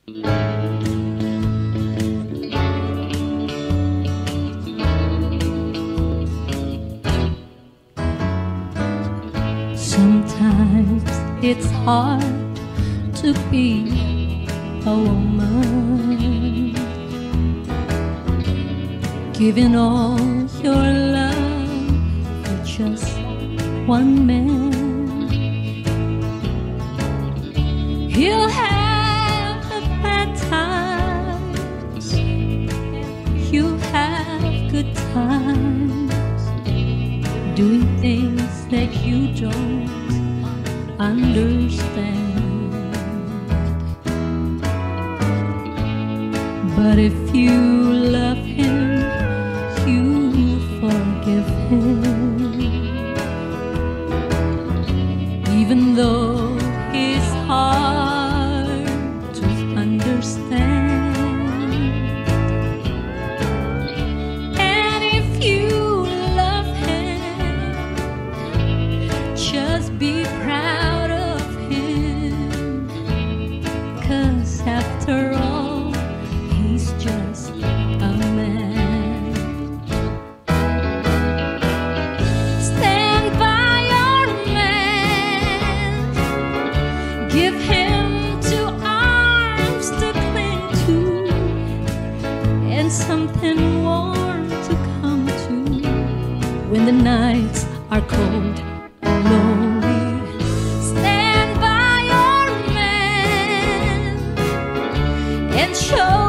Sometimes it's hard to be a woman, giving all your love for just one man. He'll have bad times, you'll have good times, doing things that you don't understand. But if you love him, you forgive him, even though he's hard to understand. And if you love him, just be proud of him, 'cause after all, he's just a man. Stand by your man, give him 2 arms to cling to, and something warm to come to when the nights are cold and lonely. Stand by your man and show